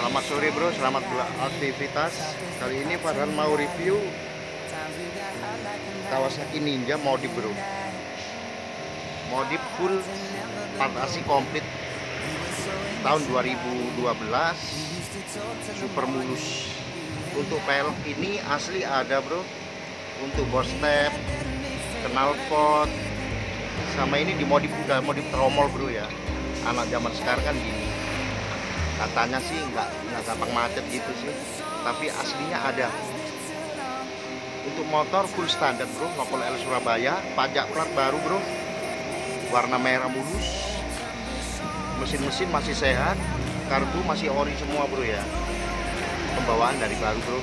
Selamat sore bro, selamat beraktivitas. Kali ini Farhan mau review Kawasaki Ninja modif bro. Modif full partasi komplit tahun 2012, super mulus. Untuk pelek ini asli ada bro. Untuk bor step, knalpot, sama ini dimodif, udah modif tromol bro ya. Anak zaman sekarang kan gini, katanya sih nggak gampang macet gitu sih, tapi aslinya ada. Untuk motor full standar bro, Nopol L Surabaya, pajak plat baru bro, warna merah mulus, mesin masih sehat, karbu masih ori semua bro ya, pembawaan dari baru bro,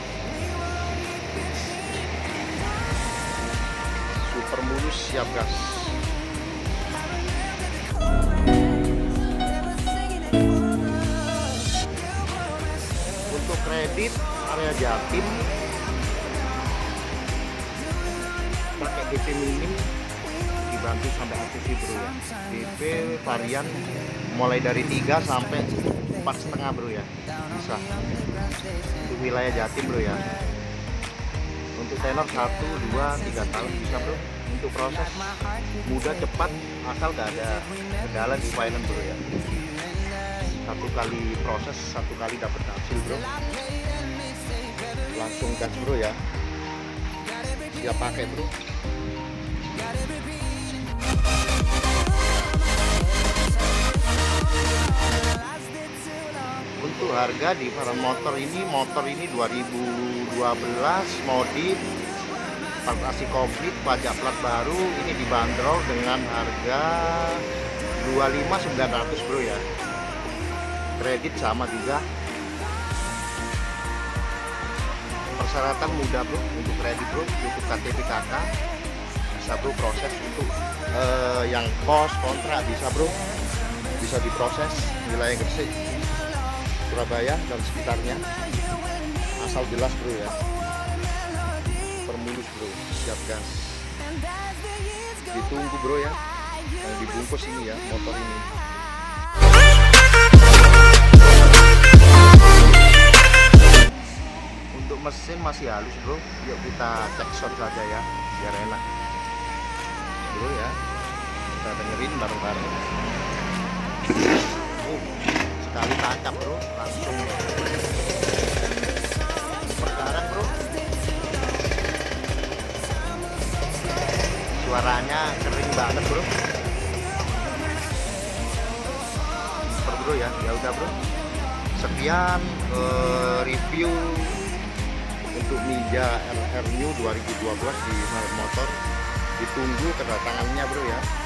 super mulus, siap gas. Untuk kredit area Jatim pakai DP minim, dibantu sampai ACC bro ya. DP varian mulai dari 3 sampai 4,5 bro ya, bisa. Untuk wilayah Jatim bro ya. Untuk tenor 1, 2, 3 tahun bisa bro. Untuk proses mudah cepat, asal gak ada kendala di finance bro ya. Satu kali proses, satu kali dapat hasil bro. Langsung gas bro ya, siap pakai bro. Untuk harga di Farhan motor ini 2012 modif partasi komplit, pajak plat baru, ini dibanderol dengan harga 25.900 bro ya. Kredit sama juga, persyaratan mudah bro untuk kredit bro. Untuk KTP KK bisa bro, proses untuk yang kos kontrak bisa bro, bisa diproses wilayah Gresik, Surabaya dan sekitarnya, asal jelas bro ya. Permulus bro, siap gas. Ditunggu bro ya, yang dibungkus ini ya motor ini. Untuk mesin masih halus bro, yuk kita cek shot saja ya biar enak bro ya. Kita dengerin bareng-bareng. Sekali tancap bro, langsung pergarang bro. Suaranya kering banget bro. Super bro ya, ya udah bro. Sekian review untuk Ninja RR New 2012 di Farhan Motor. Ditunggu kedatangannya bro ya.